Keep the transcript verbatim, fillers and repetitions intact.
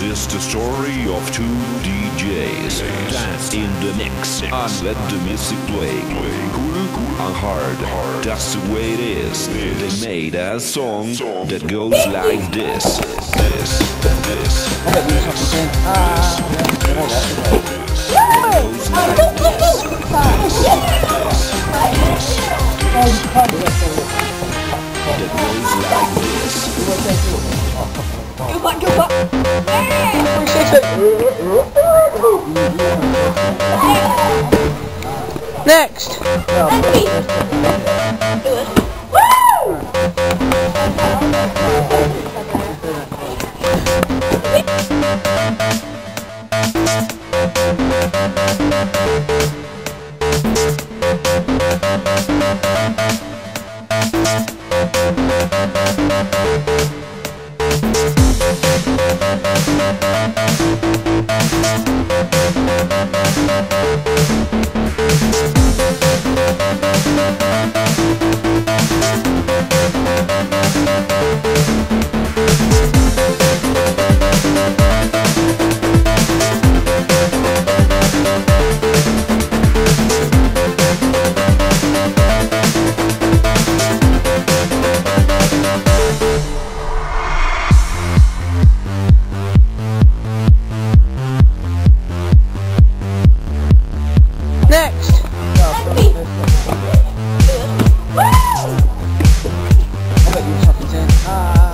is the story of two D Js that's in the mix and let the music play. Cool and hard, that's the way it is. They made a song that goes like this. This, this. Next. Next. I bet you fucking saying, ah.